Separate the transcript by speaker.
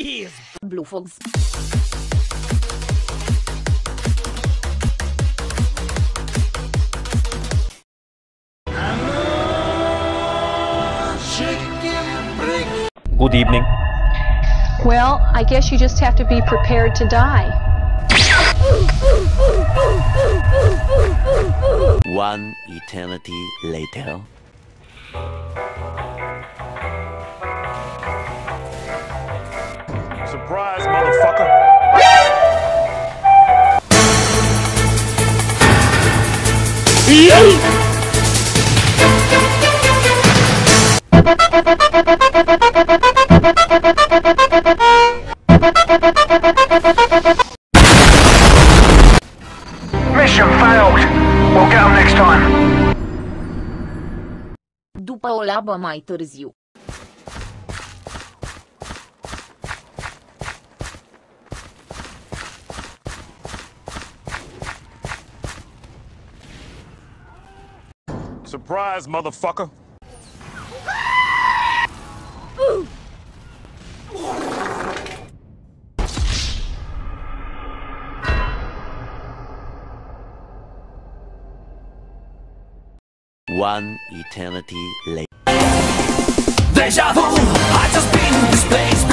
Speaker 1: He is Blue Fox.
Speaker 2: Good evening.
Speaker 3: Well, I guess you just have to be prepared to die.
Speaker 4: One eternity later.
Speaker 5: Surprise, motherfucker!
Speaker 6: Mission failed. We'll get them next time.
Speaker 1: După o labă mai târziu.
Speaker 5: Surprise, motherfucker!
Speaker 4: One eternity later.
Speaker 7: Deja vu, I just been in this place